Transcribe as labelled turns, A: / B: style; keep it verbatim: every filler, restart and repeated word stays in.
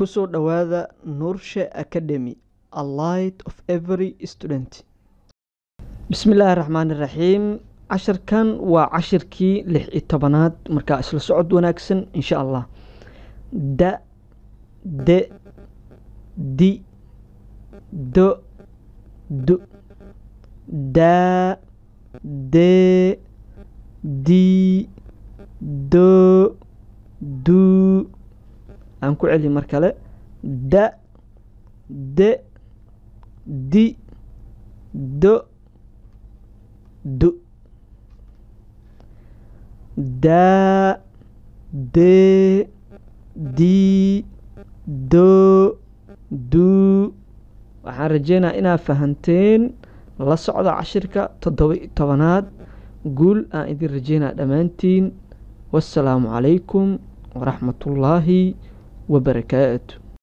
A: kusoo dhawaada Nurshe Academy, a light of every student. Bismillaahi raxmaani raxiim. Casharkan waa cashirkii lix iyo tobanaad, markaa isla socod wanaagsan insha Allah. Da, de, di, do, du, da, de, di, do, du. aan ku celi mar kale. Da, de, di, do, du. Da, de, di, do, du. waxaan rajeynaa inaad fahanteen. la socda cashirka toddoba iyo tobanaad. guul aan idin rajeynaa dhammaantiin. wassalaamu calaykum waraxmatullaahi وبركاته.